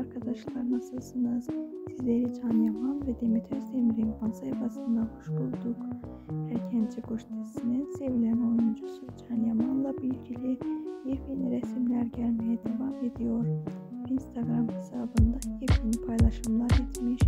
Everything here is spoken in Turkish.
arkadaşlar, nasılsınız? Sizleri Can Yaman ve Demet Özdemir'in fan sayfasında hoş bulduk. Erkenci Kuş dizisinin sevilen oyuncusu Can Yaman'la ilgili yepyeni resimler gelmeye devam ediyor. Instagram hesabında yepyeni paylaşımlar etmiş